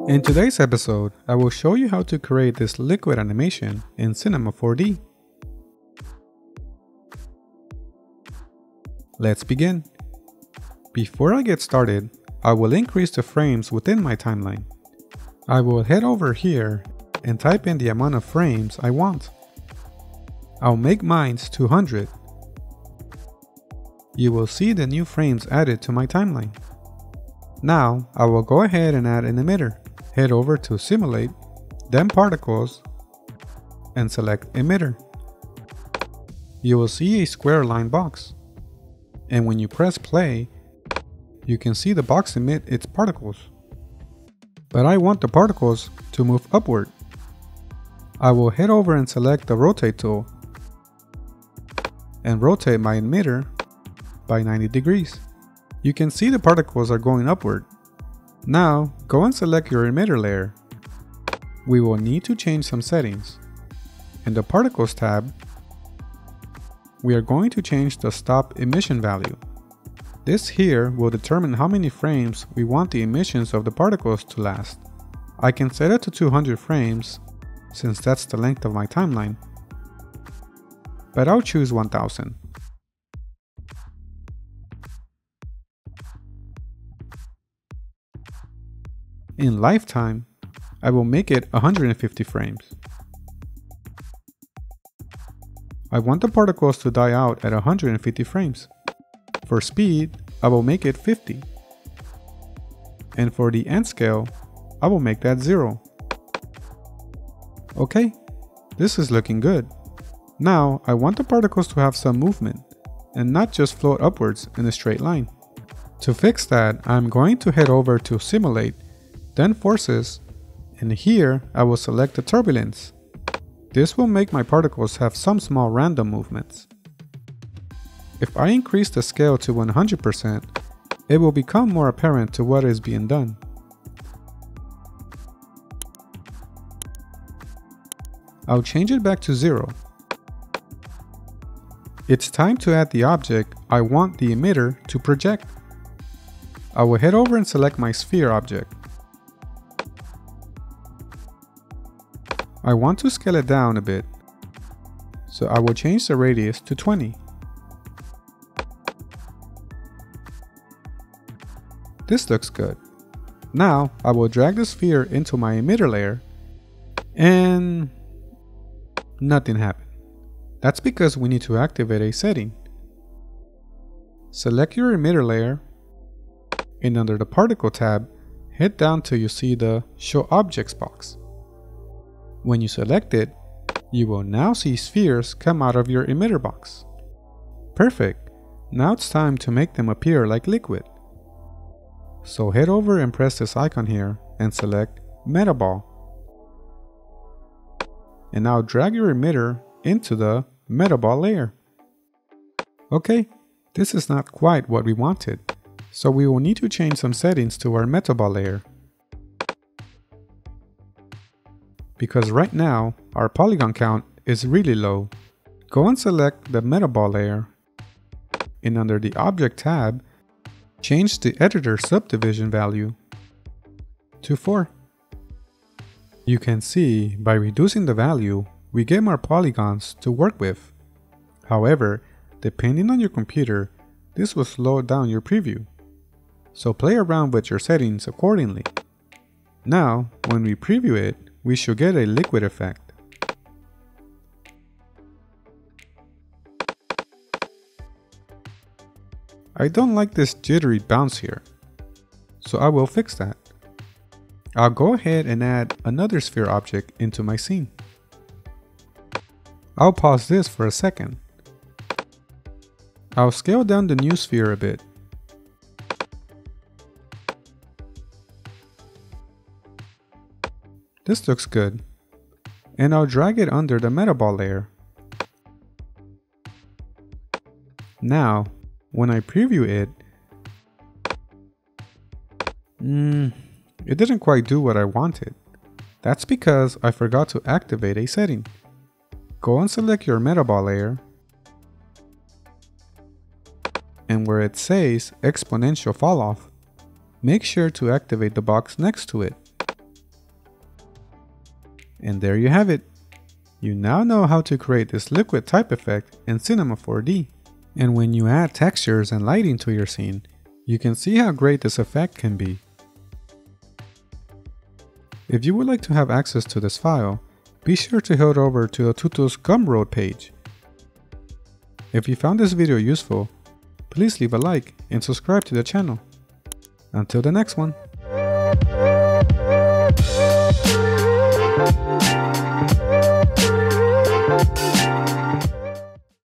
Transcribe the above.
In today's episode, I will show you how to create this liquid animation in Cinema 4D. Let's begin. Before I get started, I will increase the frames within my timeline. I will head over here and type in the amount of frames I want. I'll make mine 200. You will see the new frames added to my timeline. Now, I will go ahead and add an emitter. Head over to Simulate, then Particles, and select Emitter. You will see a square line box. And when you press play, you can see the box emit its particles. But I want the particles to move upward. I will head over and select the Rotate tool and rotate my emitter by 90 degrees. You can see the particles are going upward. Now, go and select your emitter layer. We will need to change some settings. In the Particles tab, we are going to change the stop emission value. This here will determine how many frames we want the emissions of the particles to last. I can set it to 200 frames, since that's the length of my timeline, but I'll choose 1000. In lifetime, I will make it 150 frames. I want the particles to die out at 150 frames. For speed, I will make it 50. And for the end scale, I will make that 0. Okay, this is looking good. Now, I want the particles to have some movement and not just float upwards in a straight line. To fix that, I'm going to head over to Simulate, then Forces, and here I will select the Turbulence. This will make my particles have some small random movements. If I increase the scale to 100%, it will become more apparent to what is being done. I'll change it back to 0. It's time to add the object I want the emitter to project. I will head over and select my sphere object. I want to scale it down a bit, so I will change the radius to 20. This looks good. Now I will drag the sphere into my emitter layer, and nothing happened. That's because we need to activate a setting. Select your emitter layer, and under the Particle tab, head down till you see the Show Objects box. When you select it, you will now see spheres come out of your emitter box. Perfect! Now it's time to make them appear like liquid. So head over and press this icon here and select Metaball. And now drag your emitter into the Metaball layer. Okay, this is not quite what we wanted, so we will need to change some settings to our Metaball layer. Because right now, our polygon count is really low. Go and select the Metaball layer, and under the Object tab, change the Editor Subdivision value to 4. You can see, by reducing the value, we get more polygons to work with. However, depending on your computer, this will slow down your preview. So play around with your settings accordingly. Now, when we preview it, we should get a liquid effect. I don't like this jittery bounce here, so I will fix that. I'll go ahead and add another sphere object into my scene. I'll pause this for a second. I'll scale down the new sphere a bit. This looks good. And I'll drag it under the Metaball layer. Now, when I preview it, it didn't quite do what I wanted. That's because I forgot to activate a setting. Go and select your Metaball layer, and where it says Exponential Falloff, make sure to activate the box next to it. And there you have it. You now know how to create this liquid type effect in Cinema 4D. And when you add textures and lighting to your scene, you can see how great this effect can be. If you would like to have access to this file, be sure to head over to the Tutu's Gumroad page. If you found this video useful, please leave a like and subscribe to the channel. Until the next one.